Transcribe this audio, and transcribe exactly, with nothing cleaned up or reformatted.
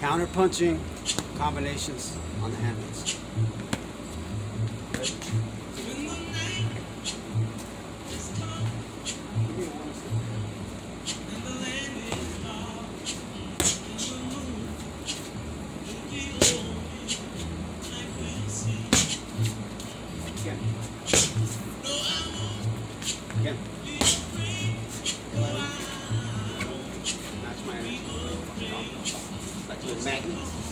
counter punching combinations on the handles. Again. Again. Match my energy. Like a magnet.